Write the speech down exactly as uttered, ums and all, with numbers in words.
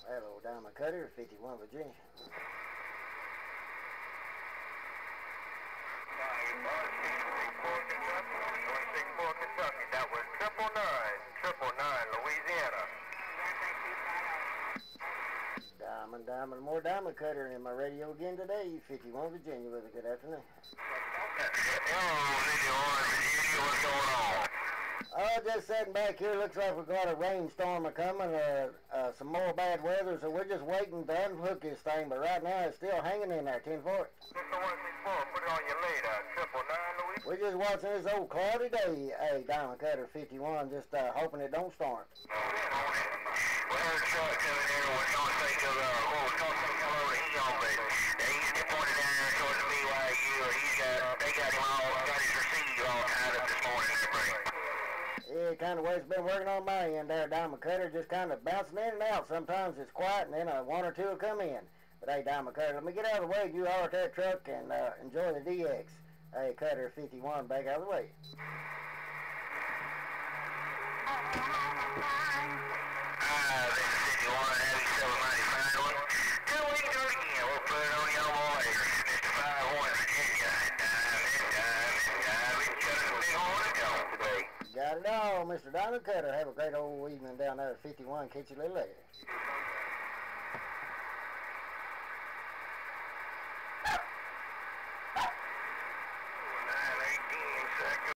Hello, Diamond Cutter, fifty-one Virginia. twenty-six four Kentucky. That was triple nine, triple nine, Louisiana. Diamond, Diamond, more Diamond Cutter in my radio again today, fifty-one Virginia with a good afternoon. Hello, fifty-one Virginia, what's going on? Oh, just sitting back here, looks like we've got a rainstorm a-coming, uh, uh, some more bad weather, so we're just waiting to unhook this thing, but right now it's still hanging in there, ten four. Put it on your later, triple nine, Louisiana. We're just watching this old cloudy day, hey, Diamond Cutter fifty-one, just uh, hoping it don't storm. We heard a truck coming there, we're going to take a, uh, what was going to come over to him, but he's pointed down there towards the B Y U, he's got, they got him all, got his receipt all tied up this morning, everything. Yeah, kind of way it's been working on my end there, Diamond Cutter, just kind of bouncing in and out. Sometimes it's quiet and then uh, one or two will come in. But hey, Diamond Cutter, let me get out of the way. You are at that truck and uh, enjoy the D X. Hey, Cutter fifty-one, back out of the way. Ah, this is fifty-one, have yourself a mighty fine one. Till we can do it again, we'll put it on y'all more later. Mister five one Virginia, Diamond, Diamond, Diamond, Cutter, big horn to go today. Got it all, Mister Diamond Cutter. Have a great old evening down there at fifty-one. Catch you a little later.